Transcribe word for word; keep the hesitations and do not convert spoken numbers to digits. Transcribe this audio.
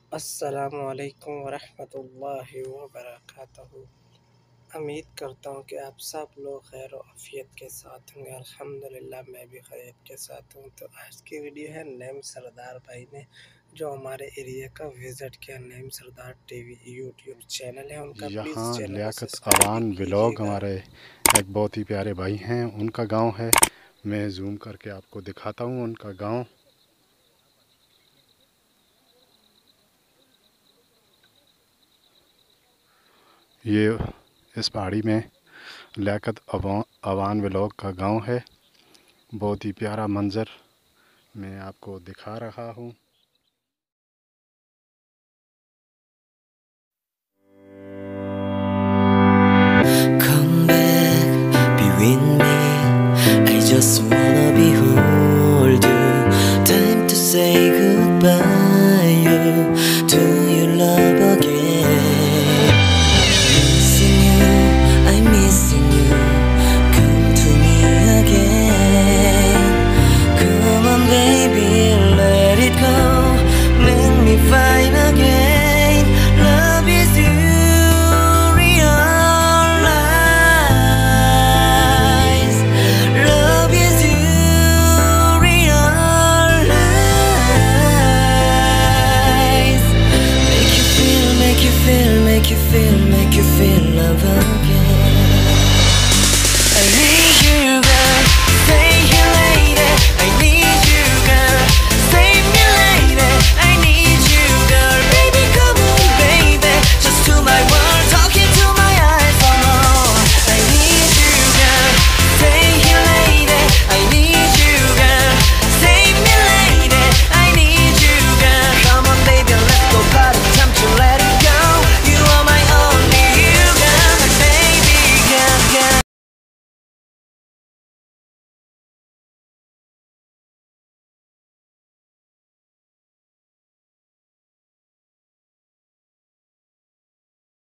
السلام علیکم ورحمۃ اللہ وبرکاتہ۔ امید کرتا ہوں کہ آپ سب لوگ خیر و عافیت کے ساتھ ہوں گے۔ الحمدللہ میں بھی خیریت کے ساتھ ہوں۔ تو آج کی ویڈیو ہے نیم سردار بھائی نے جو ہمارے ایریا کا وزٹ کیا۔ نیم سردار ٹی وی یوٹیوب چینل ہے ان کا، پلیز یہاں چینل کو لیاقت سبسکرائب اوان کیجیے ولاگ گا۔ ہمارے ایک بہت ہی پیارے بھائی ہیں، ان کا گاؤں ہے۔ میں زوم کر کے آپ کو دکھاتا ہوں ان کا گاؤں۔ یہ اس پہاڑی میں لیاقت اوان ولاگ کا گاؤں ہے۔ بہت ہی پیارا منظر میں آپ کو دکھا رہا ہوں۔ Come back, be with me. I just wanna behold you. Time to say goodbye you, to your love again. Missing you, I'm missing you. Come to me again. Come on baby, let it go. Make me fine again. Love is you. Make you feel, make you feel love